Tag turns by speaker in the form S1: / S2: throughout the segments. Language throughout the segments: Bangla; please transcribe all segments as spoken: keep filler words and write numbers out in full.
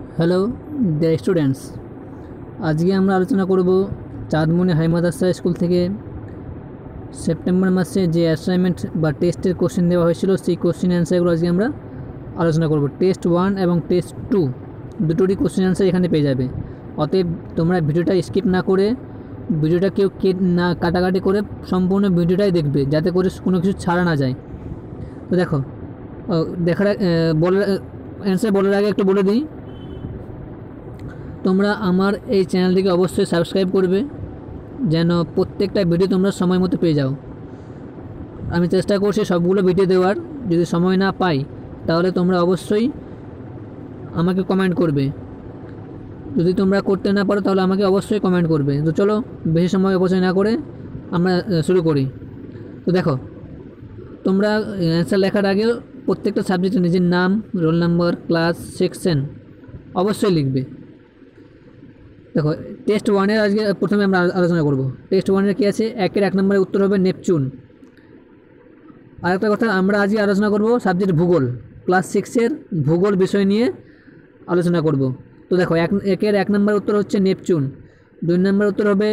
S1: হ্যালো ডিয়ার স্টুডেন্টস, আজকে আমরা আলোচনা করব চাঁদমণি হাই মাদ্রাসা স্কুল থেকে সেপ্টেম্বর মাসে যে অ্যাসাইনমেন্ট বা টেস্টের কোশ্চেন দেওয়া হয়েছিল সেই কোশ্চেন অ্যান্সারগুলো আজকে আমরা আলোচনা করব। টেস্ট ওয়ান এবং টেস্ট টু দুটোরই কোশ্চেন অ্যান্সার এখানে পেয়ে যাবে। অতএব তোমরা ভিডিওটা স্কিপ না করে ভিডিওটা কেউ কেট না কাটাকাটি করে সম্পূর্ণ ভিডিওটাই দেখবে, যাতে করে কোনো কিছু ছাড়া না যায়। তো দেখো, দেখার বলার অ্যান্সার বলার আগে একটু বলে দিই, তোমরা আমার এই চ্যানেলটিকে অবশ্যই সাবস্ক্রাইব করবে যেন প্রত্যেকটা ভিডিও তোমরা সময় মতো পেয়ে যাও। আমি চেষ্টা করছি সবগুলো ভিডিও দেওয়ার, যদি সময় না পাই তাহলে তোমরা অবশ্যই আমাকে কমেন্ট করবে। যদি তোমরা করতে না পারো তাহলে আমাকে অবশ্যই কমেন্ট করবে। তো চলো বেশি সময় অপচয় না করে আমরা শুরু করি। তো দেখো, তোমরা অ্যান্সার লেখার আগে প্রত্যেকটা সাবজেক্টে নিজের নাম, রোল নাম্বার, ক্লাস, সেকশন অবশ্যই লিখবে। দেখো, টেস্ট ওয়ানের আজকে প্রথমে আমরা আলোচনা করব। টেস্ট ওয়ানের কী আছে? একের এক নম্বরের উত্তর হবে নেপচুন। আরেকটা কথা, আমরা আজকে আলোচনা করব সাবজেক্ট ভূগোল, ক্লাস সিক্সের ভূগোল বিষয় নিয়ে আলোচনা করব। তো দেখো, এক একের এক নম্বর উত্তর হচ্ছে নেপচুন। দুই নম্বর উত্তর হবে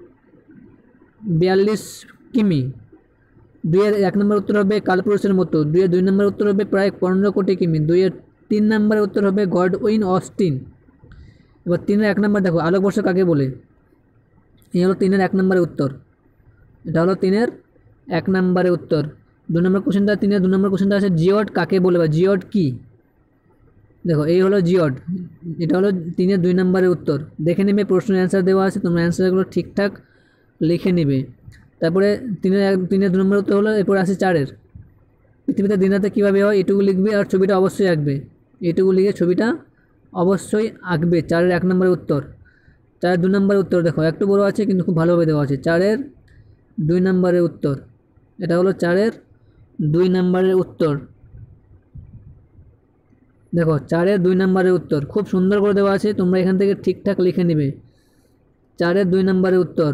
S1: বিয়াল্লিশ কিমি। দুইয়ের এক নম্বর উত্তর হবে কালপুরুষের মতো। দুইয়ের দুই নম্বর উত্তর হবে প্রায় পনেরো কোটি কিমি। দুইয়ের তিন নম্বরের উত্তর হবে গডউইন অস্টিন। এবার তিনের এক নম্বর দেখো, আলোকবর্ষ কাকে বলে? এই হলো তিনের এক নম্বরের উত্তর। এটা হলো তিনের এক নম্বরের উত্তর। দু নম্বর কোশ্চেনটা, তিনের দু নম্বর কোশ্চেনটা আছে জিওড কাকে বলে বা জিওড কি? দেখো, এই হলো জিওড। এটা হলো তিনের দুই নম্বরের উত্তর। দেখে নেবে, প্রশ্নের অ্যান্সার দেওয়া আছে, তোমরা অ্যান্সারগুলো ঠিকঠাক লিখে নেবে। তারপরে তিনের এক তিনের দু নম্বর উত্তর হলো, এরপর আসে চারের পৃথিবীতে দিন রাতে কীভাবে হয়, এটুকু লিখবে আর ছবিটা অবশ্যই আঁকবে। এটুকু লিখে ছবিটা অবশ্যই আঁকবে। চারের এক নম্বরের উত্তর। চারের দু নম্বরের উত্তর দেখো, একটু বড় আছে কিন্তু খুব ভালোভাবে দেওয়া আছে। চারের দুই নম্বরের উত্তর, এটা হলো চারের দুই নম্বরের উত্তর। দেখো, চারের দুই নম্বরের উত্তর খুব সুন্দর করে দেওয়া আছে, তোমরা এখান থেকে ঠিকঠাক লিখে নেবে। চারের দুই নম্বরের উত্তর,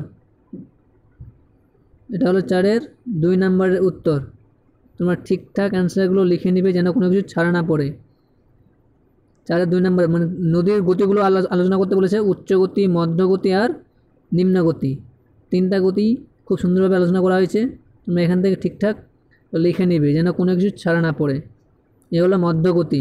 S1: এটা হলো চারের দুই নম্বরের উত্তর। তোমরা ঠিকঠাক অ্যান্সারগুলো লিখে নেবে যেন কোনো কিছু ছাড়া না পড়ে। চারের দুই নম্বর মানে নদীর গতিগুলো আলোচনা করতে বলেছে, উচ্চ গতি, মধ্যগতি আর নিম্ন গতি। তিনটা গতি খুব সুন্দরভাবে আলোচনা করা হয়েছে, তোমরা এখান থেকে ঠিকঠাক লিখে নেবে যেন কোনো কিছু ছাড়া না পড়ে। এ হলো মধ্যগতি।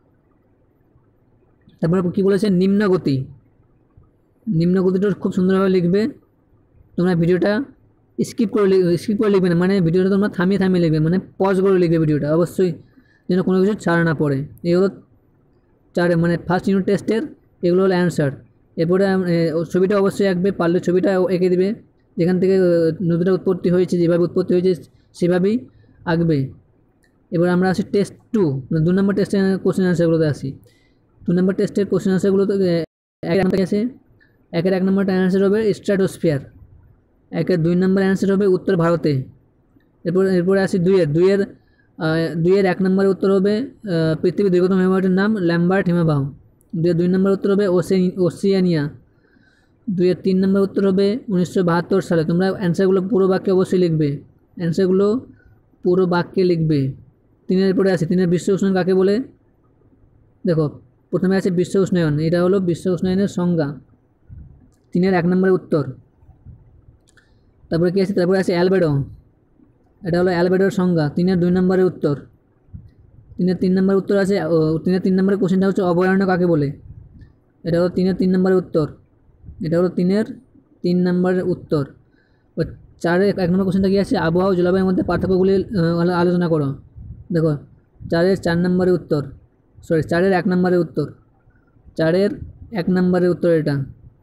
S1: তারপরে কী বলেছে? নিম্ন গতি। নিম্ন গতিটা খুব সুন্দরভাবে লিখবে। তোমরা ভিডিওটা স্কিপ করে স্কিপ করে লিখবে না, মানে ভিডিওটা তোমরা থামিয়ে থামিয়ে লিখবে, মানে পজ করে লিখবে ভিডিওটা অবশ্যই, যেন কোনো কিছু ছাড়া না পড়ে। এই হলো চারে মানে ফার্স্ট ইউনিট টেস্টের এগুলো হলো অ্যান্সার। এরপরে ছবিটা অবশ্যই আঁকবে, পারলে ছবিটা এঁকে দেবে, যেখান থেকে নদীটা উৎপত্তি হয়েছে, যেভাবে উৎপত্তি হয়েছে সেভাবেই আঁকবে। এবার আমরা আসি টেস্ট টু, দু নম্বর টেস্টের কোশ্চেন অ্যান্সারগুলোতে আসি। দু নম্বর টেস্টের কোশ্চেন অ্যান্সারগুলোতে এক নম্বর আছে, একের এক নম্বরটা অ্যান্সার হবে স্ট্র্যাটোস্ফিয়ার। একের দুই নম্বর অ্যান্সার হবে উত্তর ভারতে। এরপর এরপরে আসি দুইয়ের দুইয়ের দুইয়ের এক নম্বরের উত্তর হবে পৃথিবীর দীর্ঘতম হিমবাহটির নাম ল্যাম্বার্ট হিমবাহ। দুইয়ের দুই নম্বর উত্তর হবে ওসিয়ানিয়া। দুইয়ের তিন নম্বর উত্তর হবে উনিশশো বাহাত্তর সালে। তোমরা অ্যান্সারগুলো পুরো বাক্যে অবশ্যই লিখবে, অ্যান্সারগুলো পুরো বাক্যে লিখবে। তিনের পরে আছে, তিনের বিশ্ব উষ্ণায়ন কাকে বলে? দেখো, প্রথমে আছে বিশ্ব উষ্ণায়ন, এটা হলো বিশ্ব উষ্ণায়নের সংজ্ঞা, তিনের এক নম্বরের উত্তর। তারপরে কী আছে? তারপরে আছে অ্যালবেডো, এটা হলো অ্যালবেডোর সংজ্ঞা, তিনের দুই নম্বরের উত্তর। তিনের তিন নম্বর উত্তর আছে, তিনের তিন নম্বরের কোশ্চেনটা হচ্ছে অভয়ারণ্য কাকে বলে? এটা হলো তিনের তিন নম্বরের উত্তর। এটা হলো তিনের তিন নম্বরের উত্তর। চারের এক নম্বর কোশ্চেনটা কী আছে? আবহাওয়া ও জলবায়ুর মধ্যে পার্থক্যগুলি আলোচনা করো। দেখো, চারের চার নম্বরের উত্তর, সরি চারের এক নম্বরের উত্তর। চারের এক নম্বরের উত্তর এটা,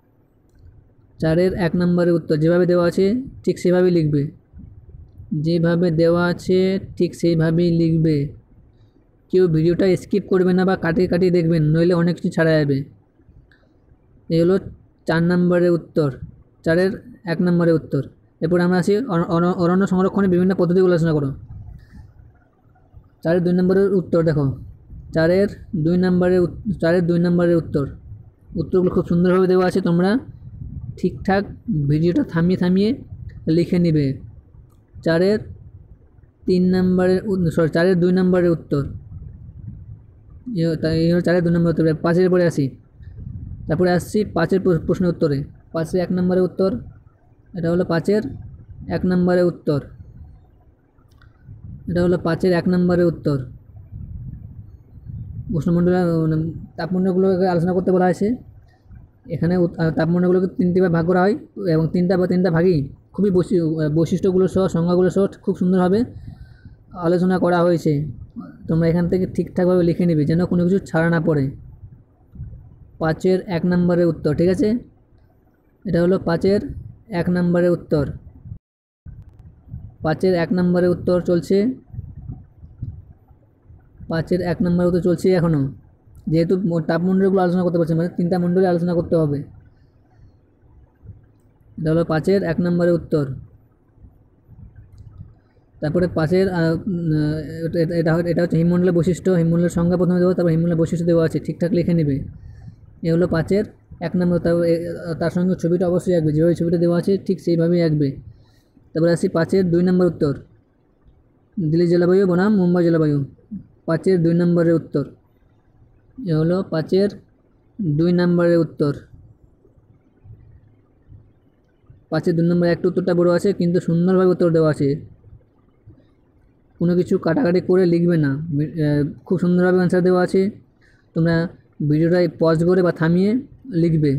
S1: চারের এক নম্বরের উত্তর। যেভাবে দেওয়া আছে ঠিক সেভাবেই লিখবে, যেভাবে দেওয়া আছে ঠিক সেইভাবেই লিখবে। কেউ ভিডিওটা স্কিপ করবে না বা কাটিয়ে কাটিয়ে দেখবেন, নইলে অনেক কিছু ছাড়া যাবে। এই হলো চার নম্বরের উত্তর, চারের এক নম্বরের উত্তর। এরপর আমরা আসি অরণ্য সংরক্ষণের বিভিন্ন পদ্ধতিগুলো আলোচনা করো। চারের দুই নম্বরের উত্তর দেখো, চারের দুই নম্বরের চারের দুই নম্বরের উত্তর। উত্তরগুলো খুব সুন্দরভাবে দেওয়া আছে, তোমরা ঠিকঠাক ভিডিওটা থামিয়ে থামিয়ে লিখে নেবে। চারের তিন নম্বরের সরি চারের দুই নম্বরের উত্তর, এই হলো চারের দুই নম্বর উত্তর। পাঁচের পরে আসি, তারপরে আসছি পাঁচের প্রশ্নের উত্তরে। পাঁচের এক নম্বরের উত্তর, এটা হলো পাঁচের এক নম্বরের উত্তর, এটা হলো পাঁচের এক নম্বরের উত্তর। উষ্ণমণ্ডল তাপমণ্ডলগুলোকে আলোচনা করতে বলা হয়েছে। এখানে তাপমণ্ডলগুলোকে তিনটি ভাগ ভাগ করা হয় এবং তিনটা বা তিনটা ভাগই খুবই বৈশিষ্ট্যগুলো সহ সংজ্ঞাগুলো সহ খুব সুন্দরভাবে আলোচনা করা হয়েছে। তোমরা এখান থেকে ঠিকঠাকভাবে লিখে নেবে যেন কোনো কিছু ছাড়া না পড়ে। পাঁচের এক নম্বরের উত্তর, ঠিক আছে, এটা হলো পাঁচের এক নম্বরের উত্তর। পাঁচের এক নম্বরের উত্তর চলছে, পাঁচের এক নম্বরের উত্তর চলছে এখনও, যেহেতু তাপমণ্ডলগুলো আলোচনা করতে পারছে মানে তিনটা মণ্ডলে আলোচনা করতে হবে। এটা হলো পাঁচের এক নম্বরের উত্তর। তারপরে পাঁচের এটা এটা হচ্ছে হিমমণ্ডলের বৈশিষ্ট্য, হিমমণ্ডলের সংজ্ঞা প্রথমে দেবো, তারপর হিমমণ্ডলের বৈশিষ্ট্য দেওয়া আছে, ঠিকঠাক লিখে নেবে। এ হলো পাঁচের এক নম্বর, তার সঙ্গে ছবিটা অবশ্যই আঁকবে, যেভাবে ছবিটা দেওয়া আছে ঠিক সেইভাবেই আঁকবে। তারপরে আসি পাঁচের দুই নম্বর উত্তর, দিল্লি জলবায়ু বনাম মুম্বাই জলবায়ু। পাঁচের দুই নম্বরের উত্তর, এ হলো পাঁচের দুই নম্বরের উত্তর। পাঁচের দুই নম্বর একটু উত্তরটা বড় আছে কিন্তু সুন্দরভাবে উত্তর দেওয়া আছে, কোনো কিছু কাটাকাটি করে লিখবে না, খুব সুন্দরভাবে অ্যান্সার দেওয়া আছে। তোমরা ভিডিওটা পজ করে বা থামিয়ে লিখবে।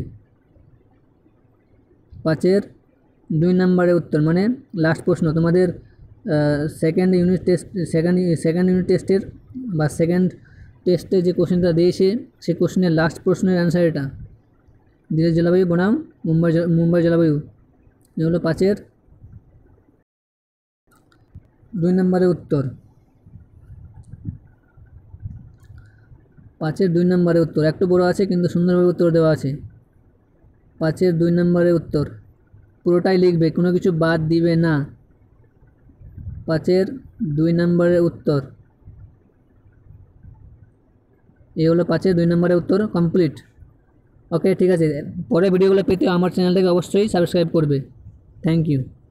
S1: পাঁচের দুই নম্বরের উত্তর মানে লাস্ট প্রশ্ন, তোমাদের second unit test second second unit টেস্টের বা সেকেন্ড টেস্টে যে কোশ্চেনটা দিয়েছে সেই কোশ্চেনের লাস্ট প্রশ্নের অ্যান্সার এটা, দিল্লি জলবায়ু বনাম মুম্বাই মুম্বাই জলবায়ু। এ হলো পাঁচের দুই নম্বরের উত্তর। পাঁচের দুই নম্বরের উত্তর একটু বড় আছে কিন্তু সুন্দরভাবে উত্তর দেওয়া আছে। পাঁচের দুই নম্বরের উত্তর পুরোটাই লিখবে, কোনো কিছু বাদ দিবে না। পাঁচের দুই নম্বরের উত্তর, এই হলো পাঁচের দুই নম্বরের উত্তর কমপ্লিট। ওকে, ঠিক আছে, পরে ভিডিওগুলো পেতে আমার চ্যানেলটাকে অবশ্যই সাবস্ক্রাইব করবে। Thank you.